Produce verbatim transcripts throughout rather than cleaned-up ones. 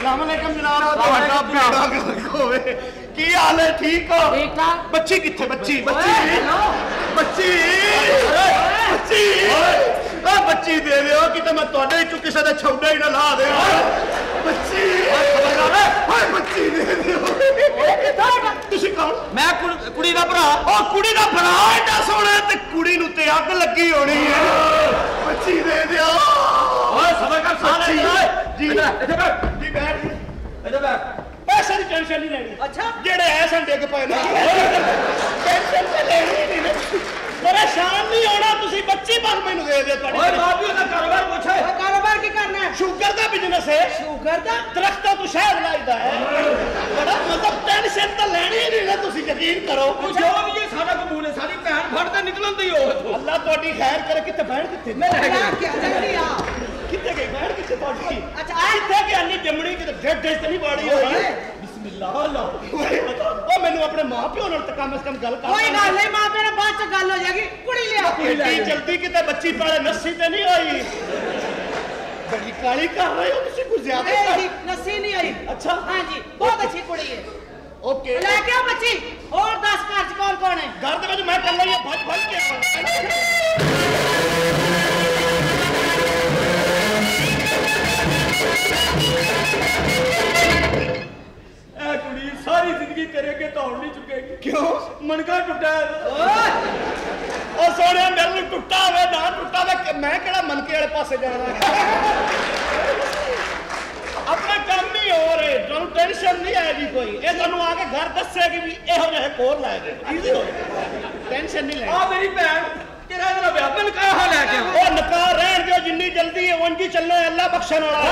अस्सलामुअलैकुम जनाब ਤੁਹਾਡਾ ਬੇੜਾ ਗਰਕ ਹੋਵੇ ਕੀ ਹਾਲ ਹੈ ਠੀਕ ਹੋ ਠੀਕ ਠਾਕ ਬੱਚੀ ਕਿੱਥੇ ਬੱਚੀ ਬੱਚੀ ਬੱਚੀ ਬੱਚੀ ਆ ਬੱਚੀ ਦੇ ਦਿਓ ਕਿਤੇ ਮੈਂ ਤੁਹਾਡੇ ਵਿੱਚੋਂ ਕਿਸੇ ਦਾ ਛੌਡਾ ਹੀ ਨਾ ਲਾ ਦੇ ਬੱਚੀ ਹਾਏ ਬੱਚੀ ਦੇ ਦਿਓ ਤੁਸੀਂ ਕੌਣ ਮੈਂ ਕੁੜੀ ਦਾ ਭਰਾ ਉਹ ਕੁੜੀ ਦਾ ਭਰਾ ਐਡਾ ਸੋਹਣਾ ਤੇ ਕੁੜੀ ਨੂੰ ਤੇ ਅੱਗ ਲੱਗੀ ਹੋਣੀ ਹੈ ਬੱਚੀ ਦੇ ਦਿਓ ਓਏ ਸਬਰ ਕਰ ਸੱਚੀ ਜੀ ਇੱਥੇ ਬੈਠ ਜੀ ਬੈਠ ਇੱਥੇ ਬੈਠ ਪੈਸੇ ਦੀ ਟੈਨਸ਼ਨ ਨਹੀਂ ਲੈਣੀ ਅੱਛਾ ਜਿਹੜੇ ਐ ਡਿੱਗ ਪਏ ਨੇ ਟੈਨਸ਼ਨ ਤੇ ਲੈਣੀ ਨਹੀਂ ਪਰੇਸ਼ਾਨ ਨਹੀਂ ਹੋਣਾ ਤੁਸੀਂ ਬੱਚੀ ਬਸ ਮੈਨੂੰ ਦੇ ਦਿਓ ਤੁਹਾਡੀ ਓਏ ਬਾਬੂ ਦਾ ਕਾਰੋਬਾਰ ਪੁੱਛ ਓਏ ਕਾਰੋਬਾਰ ਕੀ ਕਰਨਾ ਹੈ ਸ਼ੂਗਰ ਦਾ ਬਿਜ਼ਨਸ ਹੈ ਸ਼ੂਗਰ ਦਾ ਦਰਖਤਾਂ ਤੋਂ ਸ਼ਹਿਦ ਲਾਈਦਾ ਹੈ ਬੜਾ ਮਤਲਬ ਟੈਨਸ਼ਨ ਤਾਂ ਲੈਣੀ ਹੀ ਨਹੀਂ ਨਾ ਤੁਸੀਂ ਯਕੀਨ ਕਰੋ ਜੋ ਵੀ ਇਹ ਸਾਡਾ ਕਬੂਲ ਹੈ ਸਾਡੀ ਭੈਣ ਫੜ ਤੇ ਨਿਕਲਣ ਦੀ ਹੋ ਅੱਲਾ ਤੁਹਾਡੀ ਖੈਰ ਕਰੇ ਕਿੱਥੇ ਬੈਠ ਕਿੱਥੇ ਮੈਂ ਲੈ ਗਿਆ ਜਲਦੀ ਆ ਕਿੱਥੇ ਗਈ ਬੈਠ ਕਿੱਥੇ ਤੁਹਾਡੀ ਅੱਛਾ ਆ ਕਿੱਥੇ ਕਿ ਅੰਨੀ ਜੰਮਣੀ ਕਿਤੇ ਡੇਢ ਡੇਢ ਤੇ ਨਹੀਂ ਬਾੜੀ ਹੋਈ ਬਿਸਮਿਲ੍ਲਾ ਅੱਲਾ ਉਹ ਮੈਨੂੰ ਆਪਣੇ ਮਾਂ ਪਿਓ ਨਾਲ ਤਾਂ ਕਮ ਸੇ ਕਮ ਗੱਲ ਕਰ ਕੋਈ ਗੱਲ ਨਹੀਂ ਮਾਂ ਪਿਓ ਨਾਲ ਬਾਅਦ ਚ ਗੱਲ ਹੋ ਜਾਏਗੀ ਕੁੜੀ ਲਿਆ ਇੱਡੀ ਜਲਦੀ ਕਿਤੇ ਬੱਚੀ ਪਾਲੇ ਨੱਸੀ ਤੇ ਨਹੀਂ ਹੋਈ ਬੜੀ ਕਾਲੀ ਕਰ ਰਹੇ ਹੋ ਤੁਸੀਂ ਕੁਝ ਜ਼ਿਆਦਾ ਨਹੀਂ ਨਸੀ ਨਹੀਂ ਆਈ ਅੱਛਾ ਹਾਂਜੀ ਬਹੁਤ ਅੱਛੀ ਕੁੜੀ ਹੈ ਓਕੇ ਲੈ ਕੇ ਆ ਬੱਚੀ ਹੋਰ ਦਸ ਘਰ ਚ ਕੌਣ ਕੌਣ ਹੈ ਘਰ ਦੇ ਵਿੱਚ ਮੈਂ ਕੱਲਾ ਹੀ ਭੱਜ ਭੱਜ ਕੇ ਇਹ ਕੁੜੀ ਸਾਰੀ ਜ਼ਿੰਦਗੀ ਤੇਰੇ ਅੱਗੇ ਦੌੜ ਨਹੀਂ ਚੁੱਕੇਗੀ ਕਿਉਂ ਮਨਕਾ ਟੁੱਟਾ ਓਏ ਉਹ ਸੋਹਣਿਆ ਮੇਰੇ ਨੂੰ ਟੁੱਟਾ ਹੋਵੇ ਨਾ ਟੁੱਟਾ ਹੋਵੇ ਮੈਂ ਕਿਹੜਾ ਮਨਕੇ ਵਾਲੇ ਪਾਸੇ ਜਾਣਾ ਆਪਣਾ ਕੰਮ ਹੀ ਹੋ ਰਿਹਾ ਤੁਹਾਨੂੰ ਟੈਨਸ਼ਨ ਨਹੀਂ ਆਏਗੀ ਕੋਈ ਇਹ ਤੁਹਾਨੂੰ ਆ ਕੇ ਘਰ ਦੱਸੇਗੀ ਵੀ ਇਹੋ ਜਿਹੇ ਕੋਰ ਲਾਏ ਗਏ ਈਜ਼ੀ ਹੋ ਟੈਨਸ਼ਨ ਨਹੀਂ ਲੈਣੀ ਆ ਮੇਰੀ ਭੈਣ ਤੇਰਾ ਇਹਦਾ ਵਿਆਹ ਮੈਂ ਨਿਕਾਹ ਲੈ ਕੇ ਉਹ ਨਿਕਾਹ ਰਹਿਣ ਦਿਓ ਜਿੰਨੀ ਜਲਦੀ ਹੈ ਉਂਝ ਹੀ ਚੱਲੋ ਅੱਲਾ ਬਖਸ਼ਣ ਵਾਲਾ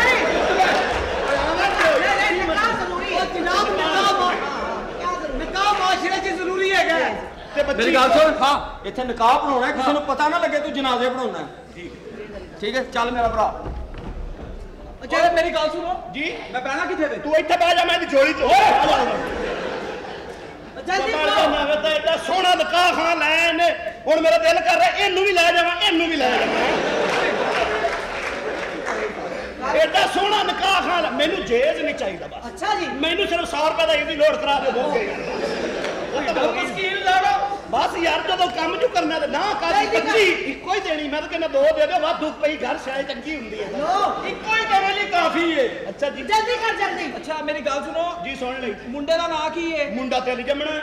ਨਿਕਾਹ ਮਾਸ਼ਰੇ ਚ ਜ਼ਰੂਰੀ ਹੈਗਾ ਤੇ ਬੱਚੀ ਮੇਰੀ ਗੱਲ ਸੁਣ ਹਾਂ ਇੱਥੇ ਨਿਕਾਹ ਬਣਾਉਣਾ ਕਿਸੇ ਨੂੰ ਪਤਾ ਨਾ ਲੱਗੇ ਤੂੰ ਜਨਾਜ਼ੇ ਬਣਾਉਣਾ ਠੀਕ ਠੀਕ ਹੈ ਚੱਲ ਮੇਰਾ ਭਰਾ ਅੱਛਾ ਮੇਰੀ ਗੱਲ ਸੁਣੋ ਜੀ ਮੈਂ ਬਹਿਣਾ ਕਿੱਥੇ ਵੇ ਤੂੰ ਇੱਥੇ ਬਹਿ ਜਾ ਮੈਂ ਇਹਦੀ ਝੋਲੀ ਚ ਜਲਦੀ ਮੈਂ ਤਾਂ ਐਡਾ ਸੋਹਣਾ ਨਿਕਾਹ ਖਾਂ ਲੈਣ ਹੁਣ ਮੇਰਾ ਦਿਲ ਕਰ ਰਿਹਾ ਇਹਨੂੰ ਵੀ ਲੈ ਜਾਵਾਂ ਇਹਨੂੰ ਵੀ ਲੈ ਜਾਵਾਂ ਐਡਾ ਸੋਹਣਾ ਨਿਕਾਹ ਖਾਂ ਮੈਨੂੰ ਜੇਜ਼ ਨਹੀਂ ਚਾਹੀਦਾ ਬਸ ਅੱਛਾ ਜੀ ਮੈਨੂੰ ਸਿਰਫ ਸੌ ਰੁਪਏ ਦਾ ਇਹਦੀ ਲੋਡ ਕਰਾ ਦੇ ਹੋ ਗਈ ਸਕੀਮ ਲਾੜੋ ਬਸ ਯਾਰ ਜਦੋਂ ਕੰਮ ਜੂ ਕਰਨਾ ਤੇ ਨਾ ਕਰ ਬੱਚੀ ਇੱਕੋ ਹੀ ਦੇਣੀ ਮੈਂ ਤਾਂ ਕਹਿੰਦਾ ਦੋ ਦੇ ਦਿਓ ਵਾਧੂ ਪਈ ਘਰ ਸ਼ਾਇ ਚੰਗੀ ਹੁੰਦੀ ਹੈ ਲੋ ਇੱਕੋ ਹੀ ਤੇਰੇ ਲਈ ਕਾਫੀ ਏ ਅੱਛਾ ਜੀ ਜਲਦੀ ਕਰ ਜਲਦੀ ਅੱਛਾ ਮੇਰੀ ਗੱਲ ਸੁਣੋ ਜੀ ਸੁਣ ਲਈ ਮੁੰਡੇ ਦਾ ਨਾਂ ਕੀ ਏ ਮੁੰਡਾ ਤੇ ਨਹੀਂ ਜੰਮਣਾ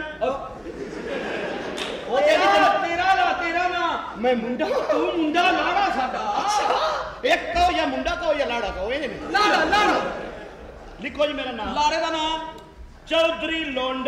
ਉਹ ਤੇਰਾ ਤੇਰਾ ਨਾਂ ਤੇਰਾ ਨਾਂ ਮੈਂ ਮੁੰਡਾ ਤੂੰ ਮੁੰਡਾ ਲਾੜਾ ਸਾਡਾ ਇੱਕ ਕਹੋ ਜਾਂ ਮੁੰਡਾ ਕਹੋ ਜਾਂ ਲਾੜਾ ਕਹੋ ਇਹ ਨਹੀਂ ਲਾੜਾ ਲਾੜਾ ਲਿਖੋ ਜੀ ਮੇਰਾ ਨਾਮ ਲਾੜੇ ਦਾ ਨਾਂ ਚੌਧਰੀ ਲੋਂਡ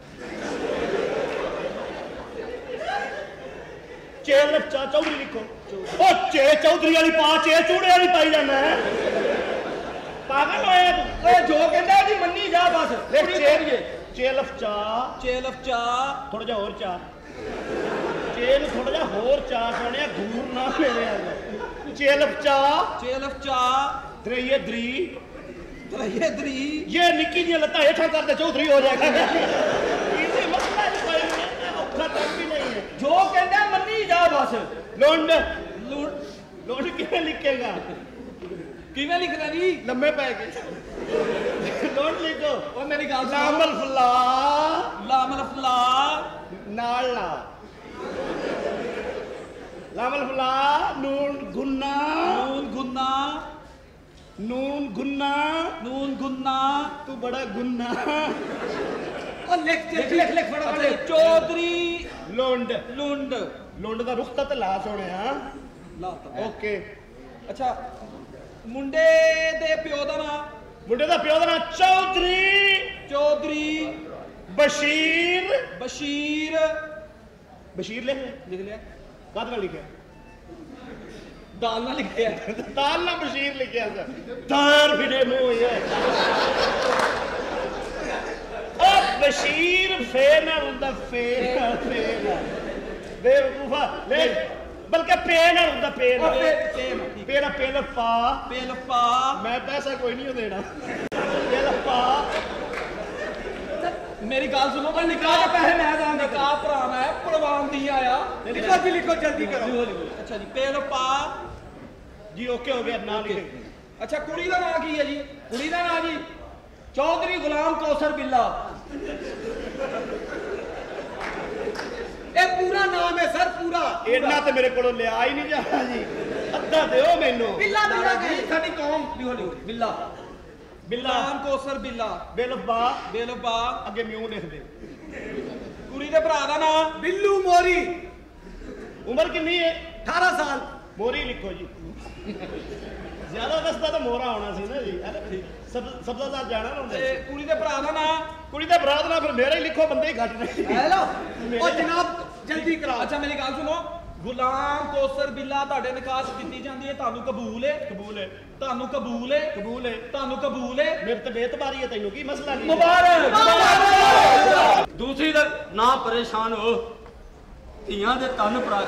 ਚੇਲ ਚਾ ਚੌਧਰੀ ਲਿਖੋ ਉਹ ਚੇ ਚੌਧਰੀ ਵਾਲੀ ਪਾ ਚੇ ਚੂੜੇ ਵਾਲੀ ਪਾਈ ਜਾਂਦਾ ਹੈ ਪਾਗਲ ਹੋਇਆ ਤੂੰ ਓਏ ਜੋ ਕਹਿੰਦਾ ਉਹਦੀ ਮੰਨੀ ਜਾ ਬਸ ਲਿਖ ਚੇ ਚੇਲਫ ਚਾ ਚੇਲਫ ਚਾ ਥੋੜਾ ਜਿਹਾ ਹੋਰ ਚਾ ਚੇਲ ਥੋੜਾ ਜਿਹਾ ਹੋਰ ਚਾ ਸੋਹਣਿਆ ਗੂਰ ਨਾ ਮੇਰੇ ਆ ਚੇਲਫ ਚਾ ਚੇਲਫ ਚਾ ਦਰਈਏ ਦਰੀ ਦਰਈਏ ਦਰੀ ਇਹ ਨਿੱਕੀ ਜਿਹੀ ਲੱਤਾਂ ਹੇਠਾਂ ਕਰਦੇ ਚੌਧਰੀ ਹੋ ਜਾਏਗਾ ਇਹਦੇ ਮਸਲਾ ਨਹੀਂ ਕੋਈ ਔਖਾ ਕੰਮ ਵੀ ਨਹੀਂ ਹੈ ਜੋ ਕਹਿੰਦਾ ਮੰਨੀ ਜਾ ਬਸ ਲੋਂਡ ਲੂਣ ਲੋਂਡ ਕਿਵੇਂ ਲਿਖੇਗਾ ਕਿਵੇਂ ਲਿਖਦਾ ਜੀ ਲੰਮੇ ਪੈ ਗਏ ਲੋਂਡ ਲਿਖੋ ਓ ਮੇਰੀ ਗੱਲ ਸੁਣ ਲਾਮਲ ਫਲਾ ਲਾਮਲ ਫਲਾ ਨਾਲ ਲਾ ਲਾਮਲ ਫਲਾ ਨੂਨ ਗੁੰਨਾ ਨੂਨ ਗੁੰਨਾ ਨੂਨ ਗੁੰਨਾ ਨੂਨ ਗੁੰਨਾ ਤੂੰ ਬੜਾ ਗੁੰਨਾ ਓ ਲਿਖ ਲਿਖ ਲਿਖ ਲਿਖ ਫਟਾਫਟ ਚੌਧਰੀ ਲੋਂਡ ਲੁੰਡ ਲੋਂਡ ਦਾ ਰੁਖਤਾ ਤੇ ਲਾ ਸੋਣਿਆ ਲਾਤਾ ਓਕੇ ਅੱਛਾ ਮੁੰਡੇ ਦੇ ਪਿਓ ਦਾ ਨਾਂ ਮੁੰਡੇ ਦਾ ਪਿਓ ਦਾ ਨਾਂ ਚੌਧਰੀ ਚੌਧਰੀ ਬਸ਼ੀਰ ਬਸ਼ੀਰ ਬਸ਼ੀਰ ਲਿਖ ਲਿਖ ਲਿਆ ਕਾਹਦੇ ਨਾਲ ਲਿਖਿਆ ਦਾਲ ਨਾਲ ਲਿਖਿਆ ਤਾਲ ਨਾਲ ਬਸ਼ੀਰ ਲਿਖਿਆ ਸਰ ਤਾਰ ਫਿਰੇ ਮੂੰਹ ਹੈ ਉਹ ਬਸ਼ੀਰ ਫੇ ਨਾਲ ਹੁੰਦਾ ਫੇ ਨਾਲ ਫੇ ਨਾਲ ਬੇਵਕੂਫਾ ਲੈ ਬਲਕਿ ਪੇ ਨਾਲ ਹੁੰਦਾ ਪੇ ਨਾਲ ਪੇ ਨਾਲ ਪੇ ਨਾਲ ਪਾ ਪੇਲ ਪਾ ਮੈਂ ਪੈਸਾ ਕੋਈ ਨਹੀਂ ਦੇਣਾ ਪੇ ਨਾਲ ਪਾ ਮੇਰੀ ਗੱਲ ਸੁਣੋ ਪਰ ਨਿਕਾਹ ਦੇ ਪੈਸੇ ਮੈਂ ਦਾਂਗਾ ਨਿਕਾਹ ਭਰਾ ਮੈਂ ਪ੍ਰਵਾਨ ਦੀ ਆਇਆ ਲਿਖੋ ਜੀ ਲਿਖੋ ਜਲਦੀ ਕਰੋ ਅੱਛਾ ਜੀ ਪੇਲ ਪਾ ਜੀ ਓਕੇ ਹੋ ਗਿਆ ਨਾਂ ਲਿਖੇ ਅੱਛਾ ਕੁੜੀ ਦਾ ਨਾਂ ਕੀ ਹੈ ਜੀ ਕੁੜੀ ਦਾ ਨਾਂ ਜੀ ਚੌਧਰੀ ਗੁਲਾਮ ਕੌਸਰ ਬਿੱਲਾ। ਇਹ ਪੂਰਾ ਨਾਮ ਹੈ ਸਰ, ਪੂਰਾ। ਇੰਨਾ ਤੇ ਮੇਰੇ ਕੋਲੋਂ ਲਿਆ ਹੀ ਨਹੀਂ ਜਾਣਾ ਜੀ, ਅੱਧਾ ਦਿਓ ਮੈਨੂੰ। ਬਿੱਲਾ ਬਿੱਲਾ ਜੀ ਸਾਡੀ ਕੌਮ ਲਿਖੋ ਲਿਖੋ ਬਿੱਲਾ ਬਿੱਲਾ ਗੁਲਾਮ ਕੌਸਰ ਬਿੱਲਾ। ਬਿਲਬਾ ਬਿਲਬਾ ਅੱਗੇ ਮਿਊ ਲਿਖ ਦੇ। ਕੁੜੀ ਦੇ ਭਰਾ ਦਾ ਨਾਮ ਬਿੱਲੂ ਮੋਰੀ। ਉਮਰ ਕਿੰਨੀ ਹੈ? ਅਠਾਰਾਂ ਸਾਲ। ਮੋਰੀ ਲਿਖੋ ਜੀ। ਜ਼ਿਆਦਾ ਦਸਤਾ ਤਾਂ ਮੋਰਾ ਆਉਣਾ ਸੀ ਨਾ ਜੀ। ਸਭ ਸਬਜ਼ਾਦਾਰ ਜਾਣਾ ਨਾ ਹੁੰਦੇ। ਤੇ ਕੁੜੀ ਦੇ ਭਰਾ ਦਾ ਨਾਮ ਕੁੜੀ ਦਾ ਭਰਾ ਦਾ ਨਾਮ ਫਿਰ ਮੇਰਾ ਹੀ ਲਿਖੋ, ਬੰਦੇ ਹੀ ਘੱਟ ਨੇ। ਹੈਲੋ ਉਹ ਜਨਾਬ ਜਲਦੀ ਕਰਾਓ। ਅੱਛਾ ਮੇਰੀ ਗੱਲ ਸੁਣੋ, ਗੁਲਾਮ ਕੌਸਰ ਬਿੱਲਾ ਤੁਹਾਡੇ ਨਿਕਾਹ ਕੀਤੀ ਜਾਂਦੀ ਹੈ, ਤੁਹਾਨੂੰ ਕਬੂਲ ਹੈ? ਕਬੂਲ ਹੈ। ਤੁਹਾਨੂੰ ਕਬੂਲ ਹੈ? ਕਬੂਲ ਹੈ। ਤੁਹਾਨੂੰ ਕਬੂਲ ਹੈ? ਮੇਰੇ ਤੇ ਬੇਤਬਾਰੀ ਹੈ, ਤੈਨੂੰ ਕੀ ਮਸਲਾ ਨਹੀਂ? ਮੁਬਾਰਕ ਮੁਬਾਰਕ। ਦੂਸਰੀ ਦਾ ਨਾ ਪਰੇਸ਼ਾਨ ਹੋ, ਧੀਆਂ ਦੇ ਤਨ ਭਰਾ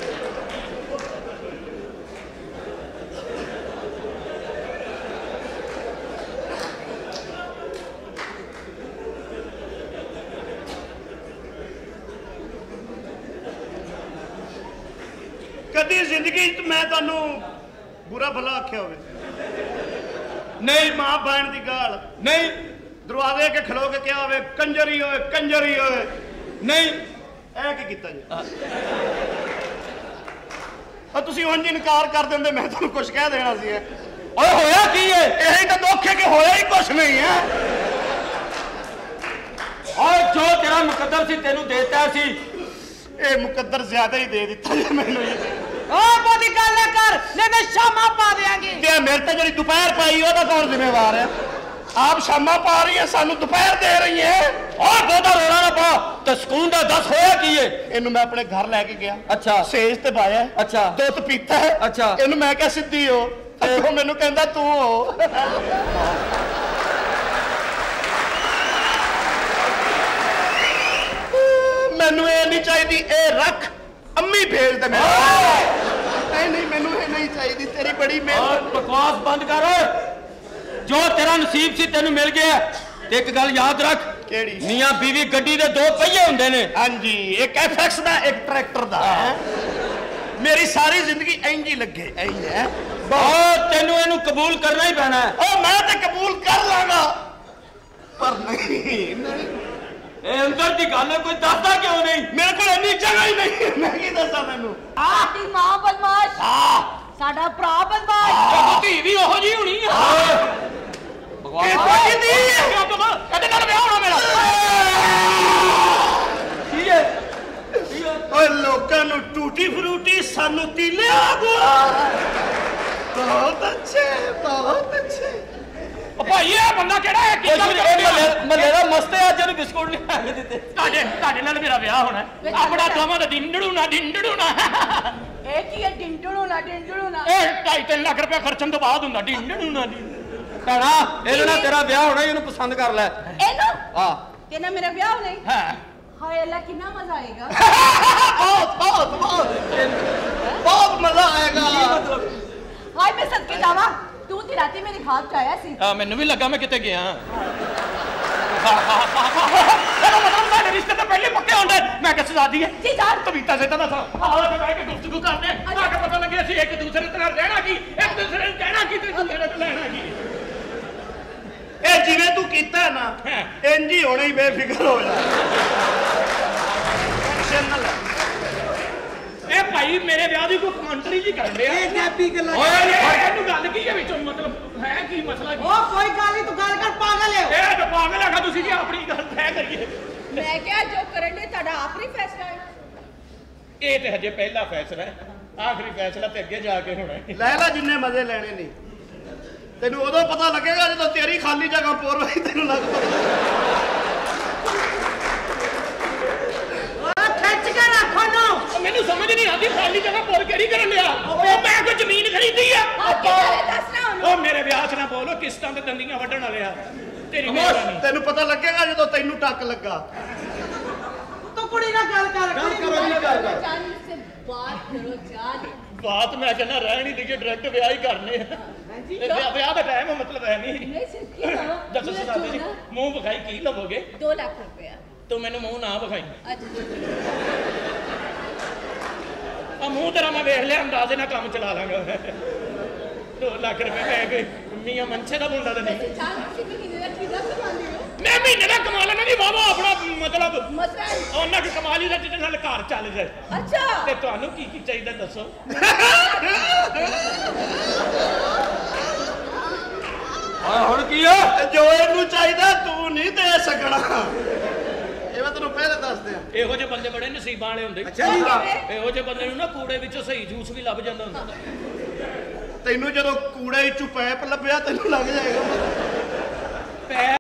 ਕਦੀ ਜ਼ਿੰਦਗੀ 'ਚ ਮੈਂ ਤੁਹਾਨੂੰ ਬੁਰਾ ਭਲਾ ਆਖਿਆ ਹੋਵੇ? ਨਹੀਂ। ਮਾਂ ਬਹਿਣ ਦੀ ਗਾਲ ਨਹੀਂ। ਦਰਵਾਜ਼ੇ ਅੱਗੇ ਖਲੋ ਕੇ ਕਿਹਾ ਹੋਵੇ ਕੰਜਰੀ ਹੋਏ ਕੰਜਰੀ ਹੋਏ ਨਹੀਂ। ਇਹ ਕੀ ਕੀਤਾ ਜੀ? ਆ ਤੁਸੀਂ ਉਂਝ ਇਨਕਾਰ ਕਰ ਦਿੰਦੇ, ਮੈਂ ਤੁਹਾਨੂੰ ਕੁਝ ਕਹਿ ਦੇਣਾ ਸੀ। ਓਏ ਹੋਇਆ ਕੀ ਹੈ? ਇਹੀ ਤਾਂ ਦੁੱਖ ਹੈ ਕਿ ਹੋਇਆ ਹੀ ਕੁਝ ਨਹੀਂ ਹੈ। ਔਰ ਜੋ ਤੇਰਾ ਮੁਕੱਦਰ ਸੀ ਤੈਨੂੰ ਦੇਤਾ ਸੀ। ਇਹ ਮੁਕੱਦਰ ਜ਼ਿਆਦਾ ਹੀ ਦੇ ਦਿੱਤਾ ਜੀ ਮੈਨੂੰ ਜੀ। ਓ ਬੋਦੀ ਗੱਲ ਨਾ ਕਰ, ਨਹੀਂ ਮੈਂ ਸ਼ਾਮਾਂ ਪਾ ਦਿਆਂਗੀ। ਤੇ ਮੇਰੇ ਤੇ ਜਿਹੜੀ ਦੁਪਹਿਰ ਪਾਈ ਉਹਦਾ ਕੌਣ ਜ਼ਿੰਮੇਵਾਰ ਹੈ? ਆਪ ਸ਼ਾਮਾਂ ਪਾ ਰਹੀ ਹੈ, ਸਾਨੂੰ ਦੁਪਹਿਰ ਦੇ ਰਹੀ ਹੈ। ਔਰ ਬਹੁਤਾ ਰੋਣਾ ਨਾ ਪਾ ਤੇ ਸਕੂਨ ਦਾ ਦੱਸ ਹੋਇਆ ਕੀ ਹੈ? ਇਹਨੂੰ ਮੈਂ ਆਪਣੇ ਘਰ ਲੈ ਕੇ ਗਿਆ। ਅੱਛਾ। ਸੇਜ ਤੇ ਪਾਇਆ। ਅੱਛਾ। ਦੁੱਧ ਪੀਤਾ ਹੈ। ਅੱਛਾ। ਇਹਨੂੰ ਮੈਂ ਕਿਹਾ ਸਿੱਧੀ ਹੋ, ਉਹ ਮੈਨੂੰ ਕਹਿੰਦਾ ਤੂੰ ਹੋ। ਮੈਨੂੰ ਇਹ ਨਹੀਂ ਚਾਹੀਦੀ, ਇਹ ਰੱਖ, ਅੰਮੀ ਭੇਜ ਦੇ ਮੈਨੂੰ। ਨਹੀਂ ਨਹੀਂ ਮੈਨੂੰ ਇਹ ਨਹੀਂ ਚਾਹੀਦੀ, ਤੇਰੀ ਬੜੀ ਔਰ ਮਿਹਰਬਾਨੀ। ਬਕਵਾਸ ਬੰਦ ਕਰ। ਜੋ ਤੇਰਾ ਨਸੀਬ ਸੀ ਤੈਨੂੰ ਮਿਲ ਗਿਆ। ਤੇ ਇੱਕ ਗੱਲ ਯਾਦ ਰੱਖ, ਕਿਹੜੀ? ਮੀਆਂ ਬੀਵੀ ਗੱਡੀ ਦੇ ਦੋ ਪਹੀਏ ਹੁੰਦੇ ਨੇ। ਹਾਂਜੀ, ਇੱਕ ਐਫਐਕਸ ਦਾ, ਇੱਕ ਟਰੈਕਟਰ ਦਾ। ਮੇਰੀ ਸਾਰੀ ਜ਼ਿੰਦਗੀ ਇੰਜ ਹੀ ਲੱਗੇ ਐਂ ਹੈ। ਬਹੁਤ ਤੈਨੂੰ ਇਹਨੂੰ ਕਬੂਲ ਕਰਨਾ ਹੀ ਪੈਣਾ ਹੈ। ਉਹ ਮੈਂ ਤੇ ਕਬੂਲ ਕਰ ਲਾਂਗਾ, ਪਰ ਨਹੀਂ ਨਹੀਂ ਇਹ ਅੰਦਰ ਦੀ ਗੱਲ ਹੈ, ਕੋਈ ਦੱਸਦਾ ਕਿਉਂ ਨਹੀਂ? ਮੇਰੇ ਕੋਲ ਇੰਨੀ ਜਗ੍ਹਾ ਹੀ ਨਹੀਂ, ਮੈਂ ਕੀ ਦੱਸਾਂ ਤੈਨੂੰ? ਸਾਡੀ ਮਾਂ ਬਦਮਾਸ਼, ਸਾਡਾ ਭਰਾ ਬਦਮਾਸ਼। ਧੀ ਵੀ ਉਹੋ ਜੀ ਹੋਣੀ ਆ। ਇਹ ਕੋਈ ਨਹੀਂ ਇਹਦੇ ਨਾਲ ਵਿਆਹ ਹੋਣਾ ਮੇਰਾ। ਕੀ ਹੈ? ਕੀ ਹੈ? ਓਏ ਲੋਕਾਂ ਨੂੰ ਟੂਟੀ ਫਰੂਟੀ, ਸਾਨੂੰ ਤੀਲੇ ਆਗੂਆ। ਬਹੁਤ ਅੱਛੇ, ਬਹੁਤ ਅੱਛੇ। ਭਾਈ ਇਹ ਬੰਦਾ ਕਿਹੜਾ ਹੈ? ਕੀ ਗੱਲ ਕਰਦੇ ਮੱਲੇ ਦਾ ਮਸਤ ਹੈ, ਅੱਜ ਇਹਨੂੰ ਬਿਸਕੁਟ ਨਹੀਂ ਆ ਕੇ ਦਿੱਤੇ। ਤੁਹਾਡੇ ਤੁਹਾਡੇ ਨਾਲ ਮੇਰਾ ਵਿਆਹ ਹੋਣਾ, ਆਪਣਾ ਦੋਵਾਂ ਦਾ ਡਿੰਡੜੂ ਨਾ ਡਿੰਡੜੂ ਨਾ। ਇਹ ਕੀ ਹੈ? ਡਿੰਡੜੂ ਨਾ ਡਿੰਡੜੂ ਨਾ। ਇਹ ਢਾਈ ਤਿੰਨ ਲੱਖ ਰੁਪਏ ਖਰਚਣ ਤੋਂ ਬਾਅਦ ਹੁੰਦਾ ਡਿੰਡੜੂ ਨਾ। ਭੈਣਾ ਇਹਦੇ ਨਾਲ ਤੇਰਾ ਵਿਆਹ ਹੋਣਾ, ਇਹਨੂੰ ਪਸੰਦ ਕਰ ਲੈ। ਇਹਨੂੰ? ਹਾਂ। ਤੇ ਨਾ ਮੇਰਾ ਵਿਆਹ ਨਹੀਂ। ਹਾਂ। ਹਾਏ ਅੱਲਾ ਕਿੰਨਾ ਮਜ਼ਾ ਆਏਗਾ। ਬਹੁਤ ਬਹੁਤ ਬਹੁਤ ਬਹੁਤ ਮਜ਼ਾ ਆਏਗਾ। ਹਾਏ ਮੈਂ ਸਦਕੇ ਜਾਵਾਂ, ਤੂੰ ਤੇ ਰਾਤੀ ਮੇਰੇ ਖਾਬ ਚ ਆਇਆ ਸੀ। ਆ ਮੈਨੂੰ ਵੀ ਲੱਗਾ ਮੈਂ ਕਿਤੇ ਗਿਆ। ਇਹਦਾ ਮਤਲਬ ਸਾਡੇ ਰਿਸ਼ਤੇ ਤਾਂ ਪਹਿਲੇ ਪੱਕੇ ਹੁੰਦੇ। ਮੈਂ ਕਿਹਾ ਸਜ਼ਾਦੀ ਹੈ ਜੀ ਜਾਨ ਕਵਿਤਾ ਸੇ ਤਾਂ ਨਾ ਆਹ ਕੇ ਬਹਿ ਕੇ ਗੁਫ਼ਤਗੂ ਕਰਦੇ ਆ ਕੇ ਪਤਾ ਲੱਗਿਆ ਸੀ ਇੱਕ ਦੂਸਰੇ ਦੇ ਨਾਲ ਰਹਿਣਾ ਕੀ, ਇੱਕ ਦੂਸਰੇ ਨੂੰ ਕਹਿਣਾ ਕੀ ਤੇ ਦੂਸਰੇ ਤੋਂ ਲੈਣਾ ਕੀ। ਇਹ ਜਿਵੇਂ ਤੂੰ ਕੀਤਾ ਨਾ, ਇੰਜ ਹੀ ਹੋਣਾ ਹੀ, ਬੇਫਿਕਰ ਹੋ ਜਾ। ਟੈਨਸ਼ਨ ਨਾ ਲੈ। ਇਹ ਭਾਈ ਮੇਰੇ ਵਿਆਹ ਦੀ ਕੋਈ ਕਮੈਂਟਰੀ ਜੀ ਕਰਨ ਡਿਆ। ਇਹ ਗੈਪੀ ਗੱਲਾਂ। ਓਏ ਇਹਨੂੰ ਗੱਲ ਕੀ ਹੈ ਵਿੱਚੋਂ, ਮਤਲਬ ਹੈ ਕੀ ਮਸਲਾ ਕੀ? ਉਹ ਕੋਈ ਗੱਲ ਨਹੀਂ, ਤੂੰ ਗੱਲ ਕਰ, ਪਾਗਲ ਹੈ। ਇਹ ਤਾਂ ਪਾਗਲ ਹੈਗਾ ਤੁਸੀਂ ਜੀ, ਆਪਣੀ ਗੱਲ ਤੈਅ ਕਰੀਏ। ਮੈਂ ਕਿਹਾ ਜੋ ਕਰਨ ਦੇ ਤੁਹਾਡਾ ਆਖਰੀ ਫੈਸਲਾ ਹੈ। ਇਹ ਤੇ ਹਜੇ ਪਹਿਲਾ ਫੈਸਲਾ ਹੈ, ਆਖਰੀ ਫੈਸਲਾ ਤੇ ਅੱਗੇ ਜਾ ਕੇ ਹੋਣਾ ਹੈ। ਲੈ ਲੈ ਜਿੰਨੇ ਮਜ਼ੇ ਲੈਣੇ ਨੇ। ਤੈਨੂੰ ਉਦੋਂ ਪਤਾ ਲੱਗੇਗਾ ਜਦੋਂ ਤੇਰੀ ਖਾਲੀ ਜਗ੍ਹਾ ਪੁਰ ਹੋਈ, ਤੈਨੂੰ ਲੱਗ ਪਤਾ। ਖਿੱਚ ਕੇ ਰੱਖੋ ਨੂੰ। ਮੈਨੂੰ ਸਮਝ ਨਹੀਂ ਆਉਂਦੀ ਖਾਲੀ ਜਗ੍ਹਾ ਪੁਰ ਕਿਹੜੀ ਕਰਨ ਲਿਆ। ਉਹ ਮੈਂ ਕੋਈ ਜ਼ਮੀਨ ਖਰੀਦੀ ਆ। ਦੱਸਣਾ ਉਹਨੂੰ। ਉਹ ਮੇਰੇ ਵਿਆਹ 'ਚ ਨਾ ਬੋਲੋ, ਕਿਸ਼ਤਾਂ ਤੇ ਦੰਦੀਆਂ ਵੱਢਣ ਵਾਲੇ ਆ। ਤੇਰੀ ਮਿਹਰਬਾਨੀ। ਤੈਨੂੰ ਪਤਾ ਲੱਗੇਗਾ ਜਦੋਂ ਤੈਨੂੰ ਟੱਕ ਲੱਗਾ। ਤੂੰ ਕੁੜੀ ਨਾਲ ਗੱਲ ਕਰ। ਗੱਲ ਕਰੋ ਜੀ, ਗੱਲ ਕਰ। ਜਾਨ ਸੇ ਬਾਤ ਕਰੋ ਜਾਨ। ਬਾਤ ਮੈਂ ਕਹਿੰਦਾ ਰਹਿਣ ਹੀ ਦੇਈਏ, ਡਾਇਰੈਕਟ ਵਿਆਹ ਹੀ ਕਰਨੇ ਆ। ਵਿਆਹ ਵਿਆਹ ਦਾ ਟਾਈਮ ਮਤਲਬ ਹੈ ਨਹੀਂ। ਨਹੀਂ ਸਿੱਖੀ ਨਾ। ਦੱਸੋ ਸਦਾਦੀ ਜੀ, ਮੂੰਹ ਵਿਖਾਈ ਕੀ ਲਵੋਗੇ? ਦੋ ਲੱਖ ਰੁਪਇਆ। ਤੂੰ ਮੈਨੂੰ ਮੂੰਹ ਨਾ ਵਿਖਾਈ। ਅੱਜ ਆ ਮੂੰਹ ਤੇਰਾ ਮੈਂ ਵੇਖ ਲਿਆ, ਅੰਦਾਜ਼ੇ ਨਾਲ ਕੰਮ ਚਲਾ ਲਾਂਗਾ। ਦੋ ਲੱਖ ਰੁਪਏ ਪੈ ਗਏ, ਮੀਆਂ ਮਨਸੇ ਦਾ ਮੁੰਡਾ ਤਾਂ ਨਹੀਂ ਵੈਸੇ ਚਾਰ ਤੁਸੀਂ ਮਹੀਨੇ ਦਾ ਕਿਹਦਾ ਕਰਵਾਉਂਦੇ ਹੋ ਮੈਂ ਮਹੀਨੇ ਦਾ ਕਮਾ ਲੈਣਾ ਨਹੀਂ ਵਾਵਾ ਆਪਣਾ ਮਤਲਬ ਮਤਲਬ ਉਹਨਾਂ ਕਿ ਕਮਾ ਲਈ ਦਾ ਜਿਹਦੇ ਨਾਲ ਘਰ ਚੱਲ ਜਾਏ ਅੱਛਾ ਤੇ ਤੁਹਾਨੂੰ ਕੀ ਕੀ ਚਾਹੀਦਾ ਦੱਸੋ ਓਏ ਹੁਣ ਕੀ ਆ ਜੋ ਇਹਨੂੰ ਚਾਹੀਦਾ ਤੂੰ ਨਹੀਂ ਦੇ ਸਕਣਾ ਇਹ ਮੈਂ ਤੈਨੂੰ ਪਹਿਲੇ ਦੱਸ ਦਿਆਂ ਇਹੋ ਜਿਹੇ ਬੰਦੇ ਬੜੇ ਨਸੀਬਾਂ ਵਾਲੇ ਹੁੰਦੇ ਅੱਛਾ ਜੀ ਇਹੋ ਜਿਹੇ ਬੰਦੇ ਨੂੰ ਨਾ ਕੂੜੇ ਵਿੱਚੋਂ ਸਹੀ ਜੂਸ ਵੀ ਲੱਭ ਜਾਂਦਾ ਹੁੰਦਾ ਤੈਨੂੰ ਜਦੋਂ ਕੂੜੇ ਵਿੱਚੋਂ ਪੈਪ ਲੱਭਿਆ ਤੈਨੂੰ ਲੱਗ ਜਾਏਗਾ ਪੈ